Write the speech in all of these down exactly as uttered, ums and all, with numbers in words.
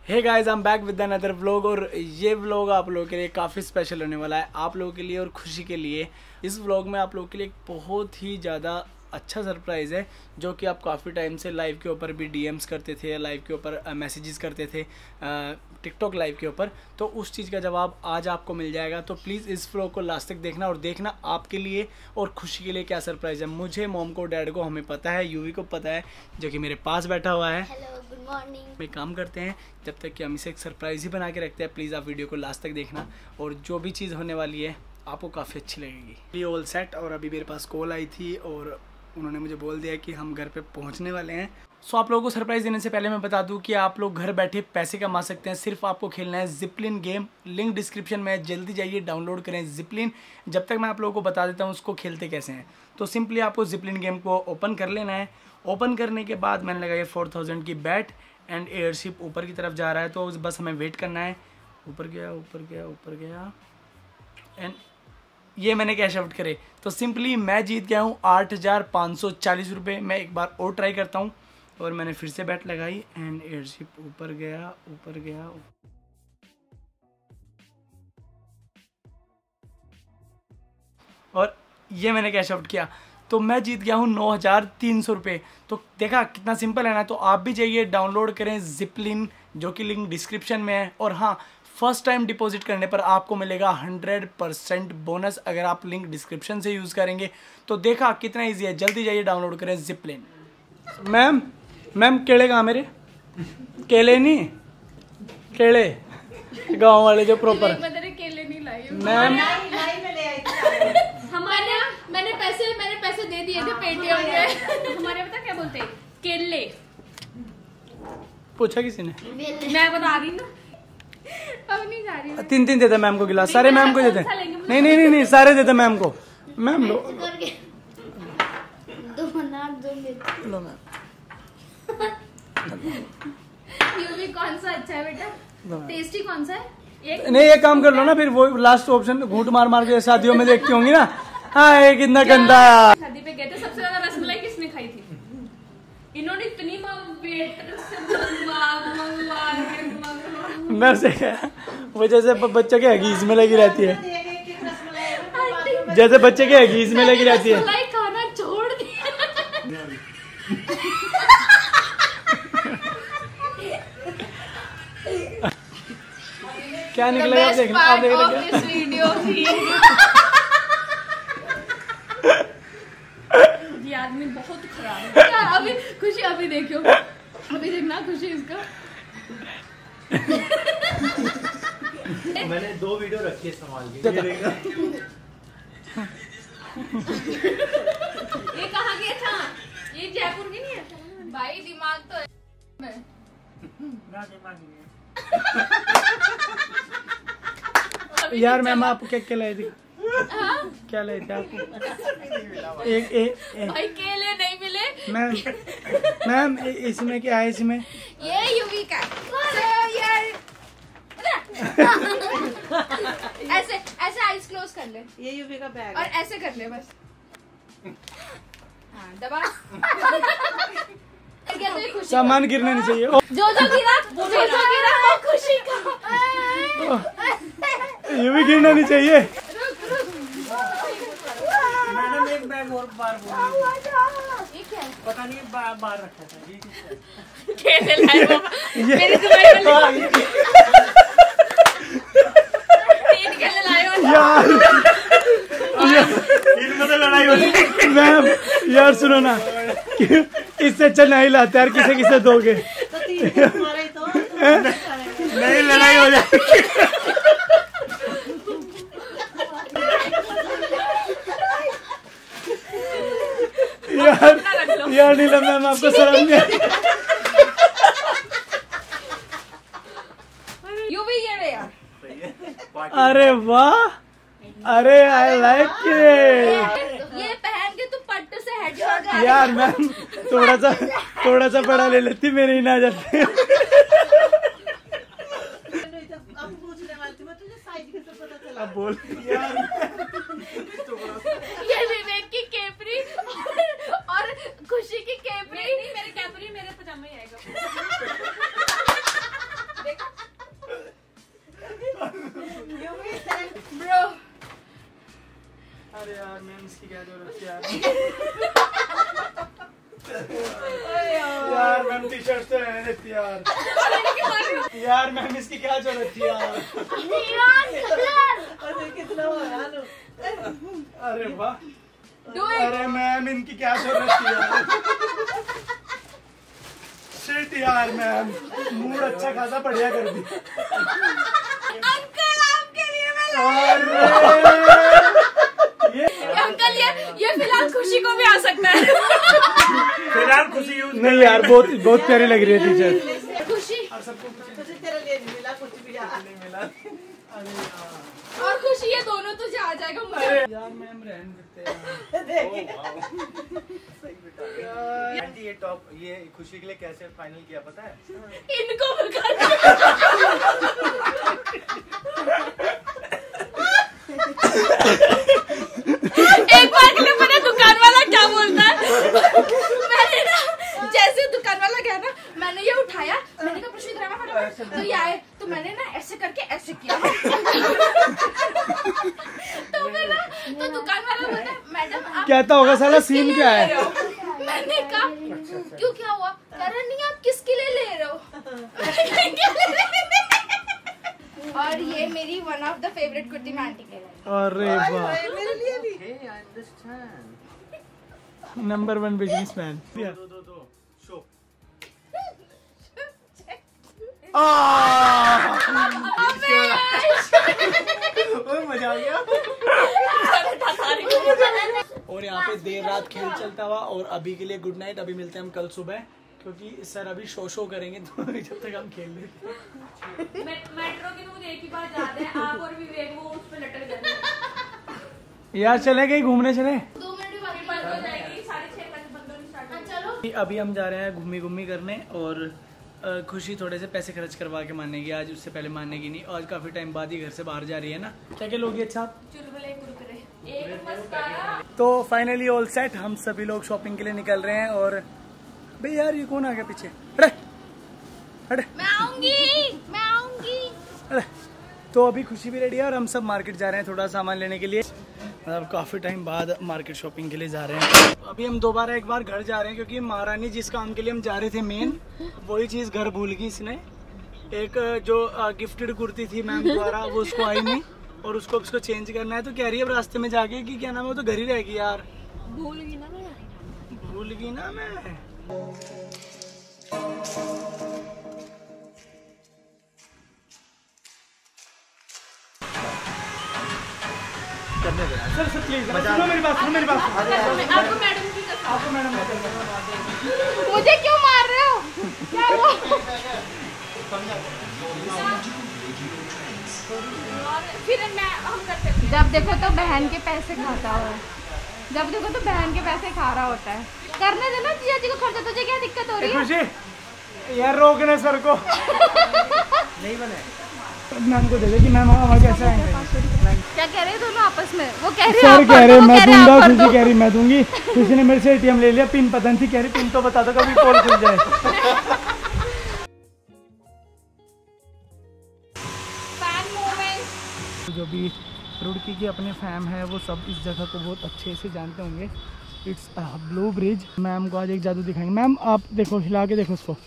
Hey guys, I am back with another vlog. और ये vlog आप लोगों के लिए काफ़ी स्पेशल होने वाला है, आप लोगों के लिए और खुशी के लिए। इस व्लॉग में आप लोगों के लिए एक बहुत ही ज़्यादा अच्छा सरप्राइज़ है, जो कि आप काफ़ी टाइम से लाइव के ऊपर भी डीएम्स करते थे, लाइव के ऊपर मैसेजेस करते थे टिकटॉक लाइव के ऊपर। तो उस चीज़ का जवाब आज आपको मिल जाएगा। तो प्लीज़ इस व्लॉग को लास्ट तक देखना और देखना आपके लिए और खुशी के लिए क्या सरप्राइज़ है। मुझे, मॉम को, डैड को, हमें पता है, यूवी को पता है जो कि मेरे पास बैठा हुआ है। Hello, good morning. में काम करते हैं जब तक कि हम इसे एक सरप्राइज़ ही बना के रखते हैं। प्लीज़ आप वीडियो को लास्ट तक देखना और जो भी चीज़ होने वाली है आपको काफ़ी अच्छी लगेगी। ये ऑल सेट। और अभी मेरे पास कॉल आई थी और उन्होंने मुझे बोल दिया कि हम घर पे पहुंचने वाले हैं। सो आप लोगों को सरप्राइज़ देने से पहले मैं बता दूं कि आप लोग घर बैठे पैसे कमा सकते हैं। सिर्फ आपको खेलना है जिपलिन गेम। लिंक डिस्क्रिप्शन में है, जल्दी जाइए डाउनलोड करें जिपलिन। जब तक मैं आप लोगों को बता देता हूँ उसको खेलते कैसे हैं। तो सिंपली आपको जिपलिन गेम को ओपन कर लेना है। ओपन करने के बाद मैंने लगाया फोर थाउजेंड की बैट एंड एयरशिप ऊपर की तरफ जा रहा है, तो बस हमें वेट करना है। ऊपर गया, ऊपर गया, ऊपर गया एंड ये मैंने कैश आउट करे। तो सिंपली मैं जीत गया हूँ आठ हज़ार पाँच सौ चालीस रुपये। मैं एक बार और ट्राई करता हूँ और मैंने फिर से बैट लगाई एंड एयरशिप ऊपर गया, ऊपर गया, और ये मैंने कैश आउट किया। तो मैं जीत गया हूँ नौ हज़ार तीन सौ रुपये। तो देखा कितना सिंपल है ना। तो आप भी जाइए डाउनलोड करें जिपलिन, जो कि लिंक डिस्क्रिप्शन में है। और हाँ, फर्स्ट टाइम डिपॉजिट करने पर आपको मिलेगा हंड्रेड परसेंट बोनस अगर आप लिंक डिस्क्रिप्शन से यूज़ करेंगे। तो देखा कितना इजी है, जल्दी जाइए डाउनलोड करें जिपलिन। मैम मैम केले कहाँ मेरे? केले नहीं, केले गाँव वाले जो प्रॉपर। केले नहीं लाई मैम हमारे मैंने पैसे मैंने पैसे दे दिए थे पेटीएम में। हमारे पता क्या बोलते हैं? केले। पूछा किसी ने? मैं बता रही ना, अब नहीं जा रही। तीन तीन देते मैम को गिलास, सारे मैम को देते। नहीं नहीं नहीं नहीं सारे देते मैम को। मैम लो दो ना दो लो मैम। यूवी कौन सा अच्छा है बेटा? टेस्टी कौन सा है? एक नहीं, एक काम कर लो ना, फिर वो लास्ट ऑप्शन घूंट मार मार के शादियों में देखती होंगी ना। हाँ, ये कितना गंदा है। शादी पे गए थे, सबसे ज्यादा रसमलाई किसने खाई थी? इन्होंने इतनी वेटर से मंगवा मंगवा मंगवा मैं से वो जैसे बच्चे के हगीज में लगी रहती है, जैसे बच्चे के हगीज में लगी रहती है। रसमलाई खाना छोड़ दिया। क्या निकलेगा आप देखना, आप देखना वीडियो ये आदमी बहुत खराब है। अभी खुशी, अभी देखियो, अभी देखना खुशी इसका। मैंने दो वीडियो रखी है संभाल के, ये देखना। ये कहाँ गया था? ये जयपुर की नहीं है भाई, दिमाग तो है। यार मैम, आप क्या क्या लाए थे? क्या लाए थे आप? एक एक भाई केले नहीं मिले मैम। मैम इसमें क्या है? इसमें ये यूवी का यार। ऐसे ऐसे आइज क्लोज कर ले, ये यूवी का बैग और ऐसे कर ले बस। हाँ, दबा। सामान गिरना नहीं चाहिए। जो जो गिरा जो जो गिरा वो खुशी का। ये भी गिरना नहीं चाहिए। मैडम एक बैग और बार बोली, ये क्या है? पता नहीं बा, बाहर रखा था। ये किसका? केले लाए वो मेरी तुम्हारी वाली तीन केले लाए हो यार। इनमें तो लड़ाई होती। मैम यार सुनो ना, इससे अच्छा नहीं लाते यार, किसे किसे दोगे? तो तीन तो तुम्हारा ही तो नहीं, लड़ाई हो जाएगी। यार यार नीलम मैम, आपको शर्म नहीं आई? यूवी ये ले यार। अरे वाह, अरे आई लाइक इट। ये पहन के तू पट्टू से हेडशॉट कर। यार मैम थोड़ा सा थोड़ा सा बड़ा ले लेती, मेरे ही ना जाते। अब पूछने वाली थी मैं, तुझे साइज कैसे पता चला? अब बोल यार ये विवेक की केपरी और खुशी की केपरी। नहीं, मेरे केपरी मेरे पजामा ही आएगा। देखो अरे यार मैम इसकी क्या जरूरत थी यार। यार मैम टी शर्ट तो रहने देती यार। यार मैम इसकी क्या जरूरत थी यार। कितना हो रहा है। अरे वाह। अरे मैम इनकी क्या जरूरत थी यार। शिट यार मैम मूड अच्छा खासा बढ़िया कर दी। अंकल आपके लिए मैं ये अंकल ये ये फिलहाल खुशी को भी आ सकता है। फिलहाल खुशी यूज नहीं यार बहुत बहुत प्यारी लग रही है टीचर। खुशी और सबको कुछ तेरा लिए नहीं मिला कुछ भी यार नहीं मिला। अरे यार और खुशी ये दोनों तुझे आ जाएगा मुझे। यार मैम रहने देते यार। आंटी ये टॉप ये खुशी के लिए कैसे फाइनल किया पता है? इनको बता एक बार के लिए पता दुकान वाला क्या बोलता है। मैंने ना जैसे दुकान वाला गया ना मैंने ये उठाया मैंने कहा प्रश्न इधर आना फटाफट तो ये आए तो मैंने ना ऐसे करके ऐसे किया। तो मैं ना तो दुकान वाला बोलता है मैडम आप कहता होगा साला किसके सीन लिए क्या ले है? रहे हो? मैंने कहा क्यों क्या हुआ? कह रहा नहीं आप किसके लिए ले रहे हो? और ये मेरी one of the favourite kurti मैं आंटी के लिए। अरे वाह मेरे लिए भी Hey, I understand. Number one businessman. दो दो दो शो मजा आ गया। और यहाँ पे देर रात खेल चलता हुआ और अभी के लिए गुड नाइट। अभी मिलते हैं हम कल सुबह क्योंकि सर अभी शो शो करेंगे तो जब तक हम खेल लेते हैं। मेट्रो की तो मुझे एक ही बात याद है आप और विवेक वो उस पे लटक जाते यार चले कहीं घूमने चले। दो मिनट भी बंद हो जाएगी साढ़े छह बजे बंद होनी स्टार्ट हो चलो। अभी हम जा रहे हैं घूमी घूमी करने और अ, खुशी थोड़े से पैसे खर्च करवा के मानेगी आज। उससे पहले मानेगी नहीं। आज काफी टाइम बाद ही घर से बाहर जा रही है ना। क्या क्या लोगी अच्छा आप? चुलबुले कुरकुरे एक मस्कारा। तो फाइनली ऑल सेट हम सभी लोग शॉपिंग के लिए निकल रहे हैं। और भाई यार ये कौन आ गया पीछे? अरे अरे मैं आऊंगी मैं आऊंगी। अरे तो अभी खुशी भी रेडी है और हम सब मार्केट जा रहे हैं थोड़ा सामान लेने के लिए। मतलब काफ़ी टाइम बाद मार्केट शॉपिंग के लिए जा रहे हैं। तो अभी हम दोबारा एक बार घर जा रहे हैं क्योंकि महारानी जिस काम के लिए हम जा रहे थे मेन वही चीज़ घर भूल गई इसने। एक जो गिफ्टेड कुर्ती थी मैम द्वारा वो उसको आई नहीं और उसको उसको चेंज करना है। तो कह रही है अब रास्ते में जाके कि क्या नाम है वो तो घर ही रहेगी यार। भूल गई ना मैं भूल गई ना मैं। करने दे सर सर प्लीज सुनो मेरी बात सुनो मेरी बात आपको मैडम की कसम। आपको मैडम मुझे क्यों मार रहे हो? क्या हुआ? फिर मैं हम करते हैं। जब देखो तो बहन के पैसे खाता हो, जब देखो तो बहन के पैसे खा रहा होता है। करने देना जिया जी को खर्चा, तुझे क्या दिक्कत हो रही है? खुशी यार रोकने सर को नहीं बने मैम को दे दे कि मैम हमारे कैसे आएंगे। क्या कह रहे हैं दोनों आपस में? वो कह रही सर कह रहे मैं दूंगा, खुशी खुशी कह रही मैं दूंगी। खुशी ने मेरे से एटीएम ले लिया, पिन पता नहीं थी, कह रही पिन तो बता दो कभी पोल खुल जाए। जो भी रुड़की के अपने फैम है वो सब इस जगह को बहुत अच्छे से जानते होंगे। It's blue bridge. मैम को आज एक जादू दिखाएंगे। मैम आप देखो, हिला के देखो उसको।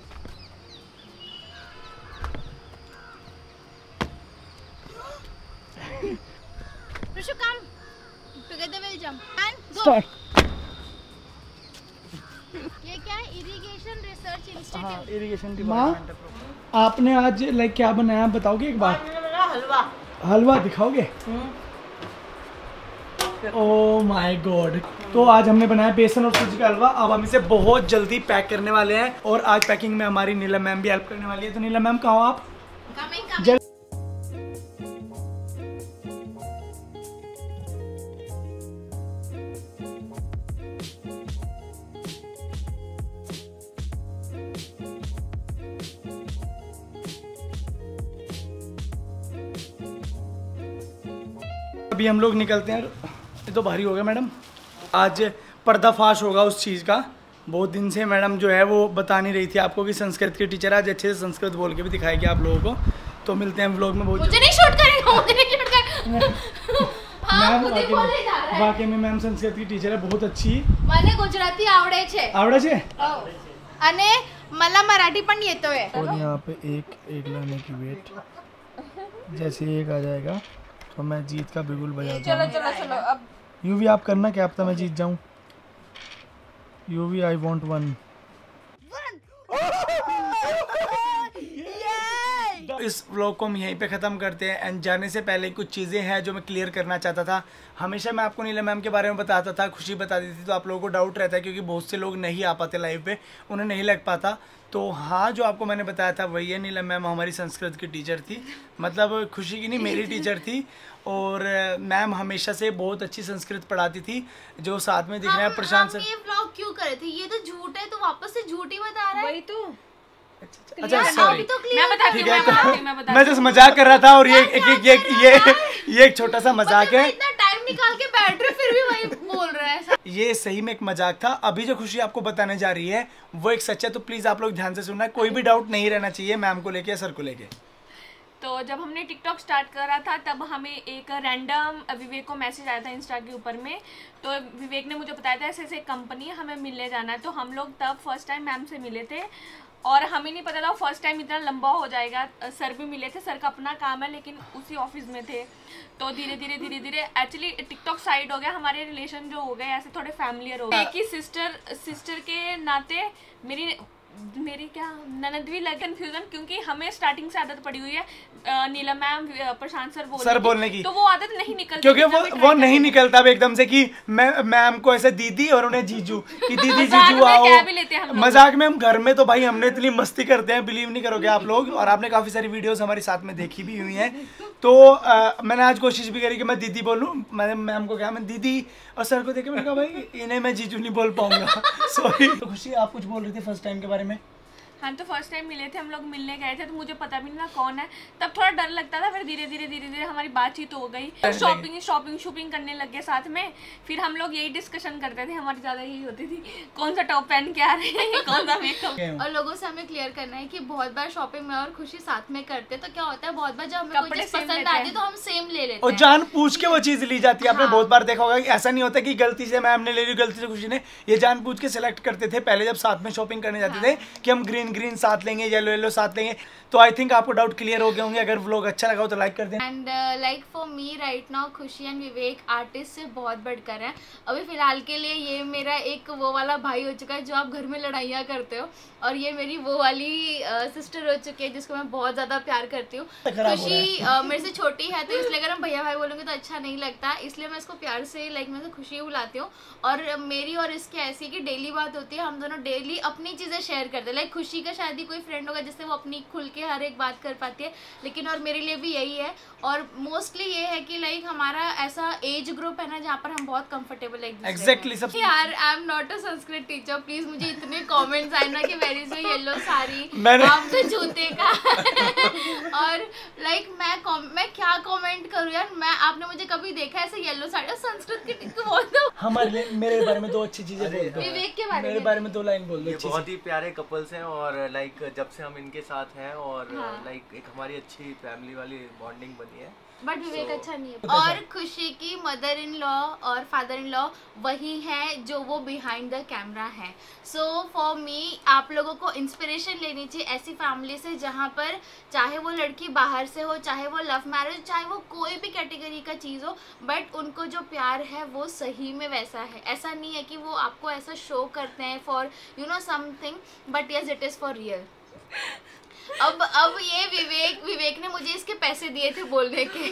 स्टार्ट। ये क्या है? Irrigation research institute. हाँ इरिगेशन डिपार्टमेंट। आपने आज लाइक क्या बनाया बताओगे एक बार? हलवा हलवा दिखाओगे? Oh my God. तो आज हमने बनाया बेसन और सूजी का हलवा। अब हम इसे बहुत जल्दी पैक करने वाले हैं और आज पैकिंग में हमारी नीलम मैम भी हेल्प करने वाली है। तो नीलम मैम कहाँ हो आप? जल... अभी हम लोग निकलते हैं। ये तो भारी हो गया मैडम। आज पर्दाफाश होगा उस चीज़ का। बहुत दिन से मैडम जो है वो बता नहीं रही थी आपको कि संस्कृत की टीचर आज अच्छे से संस्कृत बोल के भी दिखाएगी आप लोगों को। तो मिलते हैं व्लॉग में। बहुत मुझे नहीं शूट करेगा, मुझे नहीं शूट करेगा। मैम खुद ही वाकई बोले जा रहा में है। वाकई में मैम संस्कृत की टीचर है, बहुत अच्छी। મને ગુજરાતી આવડે છે आवड़े छे। અને मला मराठी पण येतोय। और यहाँ पे एक एक लाने की वेट, जैसे एक आ जाएगा तो मैं जीत का बिगुल बजाता चलो हूँ। चलो चलो अब यू भी आप करना, क्या पता मैं जीत जाऊँ। यू भी आई वॉन्ट वन। इस व्लॉग को हम यहीं पे ख़त्म करते हैं एंड जाने से पहले कुछ चीज़ें हैं जो मैं क्लियर करना चाहता था। हमेशा मैं आपको नीलम मैम के बारे में बताता था, खुशी बताती थी, तो आप लोगों को डाउट रहता है क्योंकि बहुत से लोग नहीं आ पाते लाइव पे, उन्हें नहीं लग पाता। तो हाँ, जो आपको मैंने बताया था वही है, नीलम मैम हमारी संस्कृत की टीचर थी, मतलब खुशी की नहीं मेरी टीचर थी। और मैम हमेशा से बहुत अच्छी संस्कृत पढ़ाती थी। जो साथ में दिख रहे हैं प्रशांत सर, ये व्लॉग क्यों करे थे? ये तो झूठ है, तो वापस से झूठ ही बता रहा है। वही तो अच्छा यार, सॉरी, अभी तो clear मैं बताती ठीक हूँ, है। मैं बताती हूँ, मैं तो बताती मैं जस्ट मजाक कर रहा था और ये ये ये ये ये एक छोटा सा मजाक है। इतना टाइम निकाल के बैठ रहे फिर भी वही बोल रहा है। ये सही में एक मजाक था। अभी जो खुशी आपको बताने जा रही है वो एक सच है, तो प्लीज आप लोग ध्यान से सुनना, कोई भी डाउट नहीं रहना चाहिए मैम को लेके या सर को लेके। तो जब हमने टिकटॉक स्टार्ट करा था तब हमें एक रैंडम विवेक को मैसेज आया था इंस्टा के ऊपर में। तो विवेक ने मुझे बताया था ऐसे ऐसे कंपनी है, हमें मिलने जाना है। तो हम लोग तब फर्स्ट टाइम मैम से मिले थे और हमें नहीं पता था फर्स्ट टाइम इतना लंबा हो जाएगा। सर भी मिले थे, सर का अपना काम है लेकिन उसी ऑफिस में थे। तो धीरे धीरे धीरे धीरे एक्चुअली टिकटॉक साइड हो गया, हमारे रिलेशन जो हो गए ऐसे थोड़े फैमिलियर हो गए। एक ही सिस्टर सिस्टर के नाते मेरी मेरी क्या ननद भी लगे कंफ्यूजन, क्योंकि हमें स्टार्टिंग से आदत पड़ी हुई है नीलम मैम प्रशांत सर बोलने सर की, बोलने की, तो वो आदत नहीं निकलती क्योंकि वो कितना भी वो try नहीं करें। निकलता अब एकदम से कि मैं मैम को ऐसे दीदी और उन्हें जीजू कि दीदी मजाक जीजू में आओ। कह भी लेते हैं हम लोग। मजाक में हम घर में तो भाई हमने इतनी मस्ती करते हैं, बिलीव नहीं करोगे आप लोग, और आपने काफी सारी वीडियोस हमारे साथ में देखी भी हुई हैं। तो आ, मैंने आज कोशिश भी करी कि मैं दीदी बोलूं, मैंने मैम को कहा मैं दीदी, और सर को देखे मैंने कहा भाई इन्हें मैं जीजू नहीं बोल पाऊंगा, सॉरी। तो खुशी आप कुछ बोल रही थी फर्स्ट टाइम के बारे में? हाँ, तो फर्स्ट टाइम मिले थे हम लोग, मिलने गए थे तो मुझे पता भी नहीं था कौन है, तब थोड़ा डर लगता था। फिर धीरे धीरे धीरे धीरे हमारी बातचीत हो गई, शॉपिंग शॉपिंग शॉपिंग करने लग गए साथ में। फिर हम लोग यही डिस्कशन करते थे, हमारी ज़्यादा यही होती थी कौन सा टॉप पहन के आ रहे हैं, कौन सा मेकअप। और लोगों से हमें क्लियर करना है कि बहुत बार शॉपिंग में और खुशी साथ में करते, तो क्या होता है बहुत बार जब हमें कोई कपड़े चीज same पसंद लेते आती है हैं। तो हम सेम ले लेते और हैं। जान पूछ के वो चीज ली जाती है। आपने हाँ। बहुत बार देखा होगा कि ऐसा नहीं होता कि गलती से मैम ने ले ली, गलती से खुशी ने, ये जान पूछ के सिलेक्ट करते थे पहले जब साथ में शॉपिंग करने जाते थे कि हम ग्रीन ग्रीन साथ लेंगे, येलो येलो साथ लेंगे। तो आई थिंक आपको डाउट क्लियर हो गए होंगे। अगर व्लॉग अच्छा लगा हो तो लाइक कर दें। And like for me right now Khushi and Vivek artist से बहुत बढ़कर है। अभी फिलहाल के लिए ये मेरा एक वो वाला भाई हो चुका है जो आप घर में लड़ाइयाँ करते हो, और ये मेरी वो वाली सिस्टर uh, हो चुकी है जिसको मैं बहुत ज़्यादा प्यार करती हूँ। खुशी uh, मेरे से छोटी है तो इसलिए अगर हम भैया भाई बोलेंगे तो अच्छा नहीं लगता, इसलिए मैं इसको प्यार से लाइक मैं तो खुशी बुलाती हूँ। और मेरी और इसकी ऐसी कि डेली बात होती है, हम दोनों डेली अपनी चीज़ें शेयर करते हैं। लाइक खुशी का शायद ही कोई फ्रेंड होगा जिससे वो अपनी खुल के हर एक बात कर पाती है, लेकिन और मेरे लिए भी यही है। और मोस्टली ये है कि लाइक हमारा ऐसा एज ग्रुप है ना जहाँ पर हम बहुत कंफर्टेबल है। एग्जैक्टली सब यार I am not a Sanskrit teacher, please मुझे इतने कमेंट्स आए ना कि वेरी से येलो साड़ी मैंने- आप तो जूते का और लाइक मैं मैं क्या कमेंट करूँ यार। मैं आपने मुझे कभी देखा ऐसे येलो साड़ी और संस्कृत की टीचर बोल दो। हमारे लिए मेरे बारे में दो अच्छी चीजें बोल दो। विवेक के बारे मेरे में बारे में दो लाइन बोल दो ये अच्छी बहुत सी। ही प्यारे कपल्स हैं और लाइक जब से हम इनके साथ हैं और हाँ। लाइक एक हमारी अच्छी फैमिली वाली बॉन्डिंग बनी है। बट विवेक So- अच्छा नहीं है। और खुशी की मदर इन लॉ और फादर इन लॉ वही है जो वो बिहाइंड द कैमरा है। सो फॉर मी आप लोगों को इंस्पिरेशन लेनी चाहिए ऐसी फैमिली से जहाँ पर चाहे वो लड़की बाहर से हो, चाहे वो लव मैरिज, चाहे वो कोई भी कैटेगरी का चीज़ हो, बट उनको जो प्यार है वो सही में वैसा है। ऐसा नहीं है कि वो आपको ऐसा शो करते हैं for you know something, but yes it is for real. अब अब ये विवेक विवेक ने मुझे इसके पैसे दिए थे बोलने के।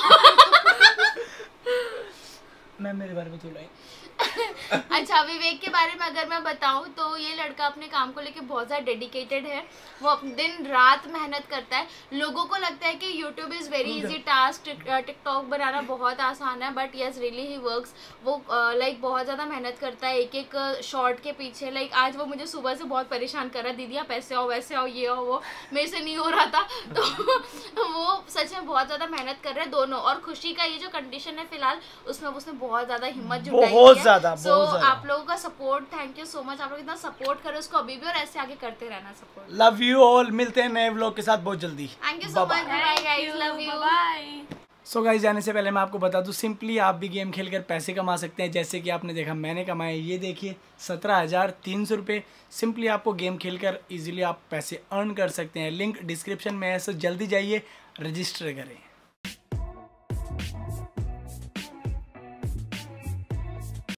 मैं मेरे बारे में दो लाइन। अच्छा, विवेक के बारे में अगर मैं बताऊं तो ये लड़का अपने काम को लेके बहुत ज़्यादा डेडिकेटेड है। वो दिन रात मेहनत करता है। लोगों को लगता है कि YouTube is very easy task, TikTok बनाना बहुत आसान है, बट यस रियली ही वर्क्स। वो लाइक uh, बहुत ज़्यादा मेहनत करता है एक एक शॉर्ट के पीछे। लाइक like, आज वो मुझे सुबह से बहुत परेशान कर रहा है, दीदी आप ऐसे आओ वैसे आओ ये आओ वो, मेरे से नहीं हो रहा था। तो वो सच में बहुत ज़्यादा मेहनत कर रहे हैं दोनों। और खुशी का ये जो कंडीशन है फिलहाल उसमें उसने बहुत ज़्यादा हिम्मत जुटाई बहुत है। ज़्यादा, सो बहुत ज़्यादा। आप लोगों का support, thank you so much. आप लोग इतना सपोर्ट करो उसको अभी भी और ऐसे आगे करते रहना सपोर्ट। Love you all. मिलते हैं नए व्लॉग के साथ बहुत जल्दी। Thank you so Bye-bye. Much, bye guys, love you, bye. So guys जाने से पहले मैं आपको बता दूं, सिंपली आप भी गेम खेलकर पैसे कमा सकते हैं। जैसे कि आपने देखा मैंने कमाए, ये देखिए सत्रह हज़ार तीन सौ रुपये। सिंपली आपको गेम खेलकर इजीली आप पैसे अर्न कर सकते हैं। लिंक डिस्क्रिप्शन में है, सो जल्दी जाइए रजिस्टर करें।